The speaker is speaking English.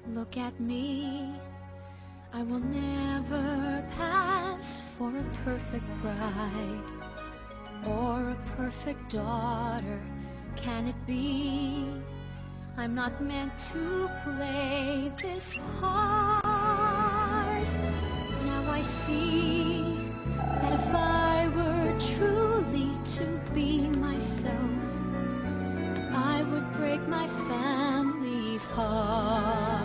Look at me, I will never pass for a perfect bride or a perfect daughter. Can it be? I'm not meant to play this part. Now I see that if I were truly to be myself, I would break my family's heart.